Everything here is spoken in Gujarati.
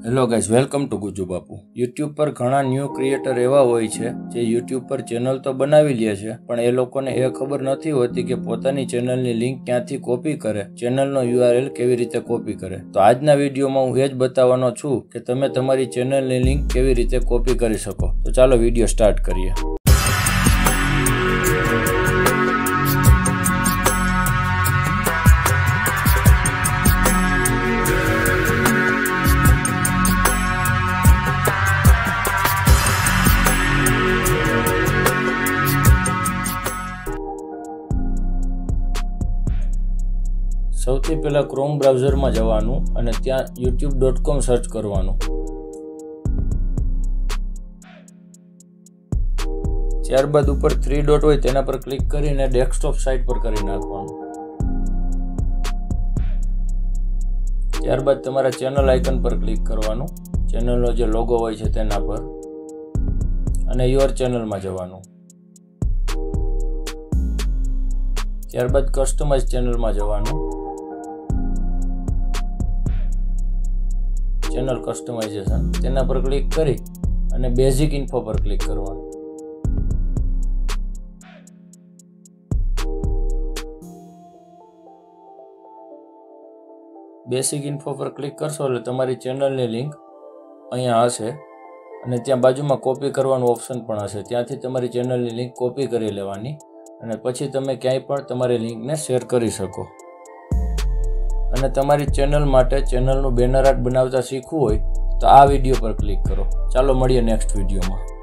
Hello guys, welcome to Gujju Bapu. YouTube પર ઘણા ન્યૂ ક્રિએટર એવા હોય છે જે યુટ્યુબ પર ચેનલ તો બનાવી લે છે, પણ એ લોકોને એ ખબર નથી હોતી કે પોતાની ચેનલની લિંક ક્યાંથી કોપી કરે, ચેનલનો URL કેવી રીતે કોપી કરે। તો આજના વિડીયોમાં હું એ જ બતાવવાનો છું કે તમે તમારી ચેનલની લિંક કેવી રીતે કોપી કરી શકો। તો ચાલો વિડીયો સ્ટાર્ટ કરીએ। સૌથી પહેલા ક્રોમ બ્રાઉઝરમાં જવાનું અને ત્યાં youtube.com સર્ચ કરવાનું। ત્યારબાદ ઉપર 3 ડોટ હોય તેના પર ક્લિક કરીને ડેસ્કટોપ સાઇટ પર કરી નાખવાનું। ત્યારબાદ તમારા ચેનલ આઇકન પર ક્લિક કરવાનું, ચેનલનો જે લોગો હોય છે તેના પર, અને યોર ચેનલમાં જવાનું। ત્યારબાદ કસ્ટમાઇઝ ચેનલમાં જવાનું, ચેનલ કસ્ટમાઇઝેશન તેના પર ક્લિક કરી અને બેઝિક ઇન્ફો પર ક્લિક કરવાનું। બેઝિક ઇન્ફો પર ક્લિક કરશો એટલે તમારી ચેનલની લિંક અહીંયા હશે અને ત્યાં બાજુમાં કોપી કરવાનું ઓપ્શન પણ હશે। ત્યાંથી તમારી ચેનલની લિંક કોપી કરી લેવાની અને પછી તમે ક્યાંય પણ તમારી લિંકને શેર કરી શકો। અને તમારી ચેનલ માટે ચેનલનું બેનર આર્ટ બનાવતા શીખવું હોય તો આ વિડીયો પર ક્લિક કરો। ચાલો મળીએ નેક્સ્ટ વિડીયોમાં।